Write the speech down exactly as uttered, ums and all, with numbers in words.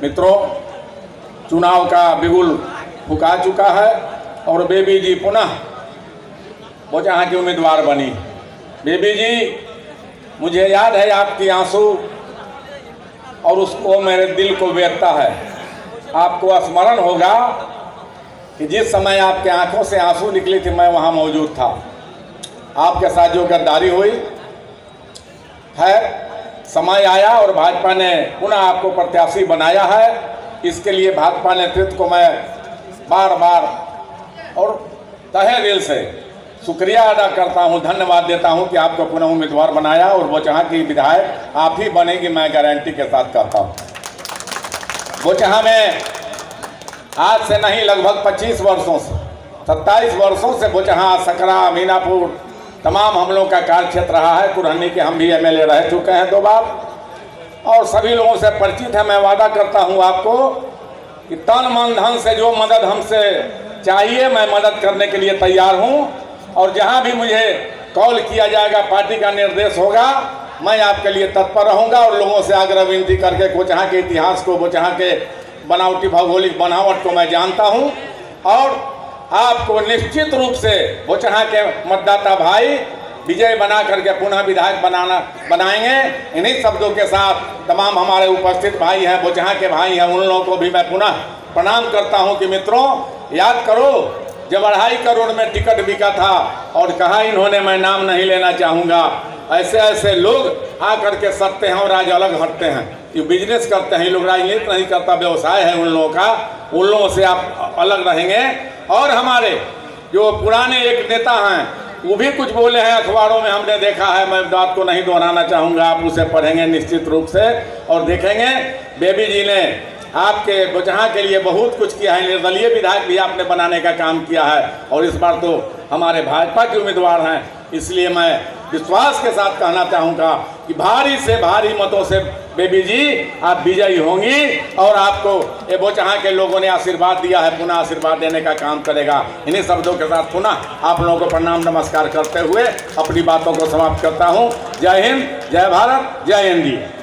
मित्रों, चुनाव का बिगुल फुका चुका है और बेबी जी पुनः बोचहां की उम्मीदवार बनी। बेबी जी, मुझे याद है आपकी आंसू और उसको मेरे दिल को बेरता है। आपको स्मरण होगा कि जिस समय आपके आंखों से आंसू निकली थी मैं वहां मौजूद था। आपके साथ जो गद्दारी हुई है, समय आया और भाजपा ने पुनः आपको प्रत्याशी बनाया है। इसके लिए भाजपा नेतृत्व को मैं बार बार और तहे दिल से शुक्रिया अदा करता हूं, धन्यवाद देता हूं कि आपको पुनः उम्मीदवार बनाया और बोचहां की विधायक आप ही बनेगी, मैं गारंटी के साथ कहता हूं। बोचहां में आज से नहीं, लगभग पच्चीस वर्षों से, सत्ताईस वर्षों से बोचहां, सकरा, मीनापुर तमाम हम लोग का कार्य क्षेत्र रहा है। कुरहनी के हम भी एमएलए रह चुके हैं दो बार और सभी लोगों से परिचित है। मैं वादा करता हूं आपको कि तन मन धन से जो मदद हमसे चाहिए मैं मदद करने के लिए तैयार हूं और जहां भी मुझे कॉल किया जाएगा, पार्टी का निर्देश होगा, मैं आपके लिए तत्पर रहूंगा और लोगों से आग्रह विनती करके बोचहां के इतिहास को, बोचहां के बनावटी भौगोलिक बनावट को मैं जानता हूं और आपको निश्चित रूप से बोचहां के मतदाता भाई विजय बना करके पुनः विधायक बनाना बनाएंगे। इन्हीं शब्दों के साथ तमाम हमारे उपस्थित भाई हैं, बोचहां के भाई हैं, उन लोगों को भी मैं पुनः प्रणाम करता हूं कि मित्रों, याद करो जब अढ़ाई करोड़ में टिकट बिका था और कहा इन्होंने, मैं नाम नहीं लेना चाहूँगा, ऐसे ऐसे लोग आकर के सत्ते हैं और आज अलग हटते हैं। ये बिजनेस करते हैं, ये लोग राजनीति नहीं करता, व्यवसाय है उन लोगों का। उन लोगों से आप अलग रहेंगे। और हमारे जो पुराने एक नेता हैं वो भी कुछ बोले हैं अखबारों में, हमने देखा है, मैं बात को नहीं दोहराना चाहूँगा, आप उसे पढ़ेंगे निश्चित रूप से और देखेंगे। बेबी जी ने आपके बोचहां के लिए बहुत कुछ किया है, निर्दलीय विधायक भी आपने बनाने का काम किया है और इस बार तो हमारे भाजपा के उम्मीदवार हैं। इसलिए मैं विश्वास के साथ कहना चाहूँगा कि भारी से भारी मतों से बेबी जी आप विजयी होंगी और आपको ये बोचहां के लोगों ने आशीर्वाद दिया है, पुनः आशीर्वाद देने का काम करेगा। इन्हीं शब्दों के साथ पुनः आप लोगों को प्रणाम नमस्कार करते हुए अपनी बातों को समाप्त करता हूँ। जय हिंद, जय भारत, जय एनडीए।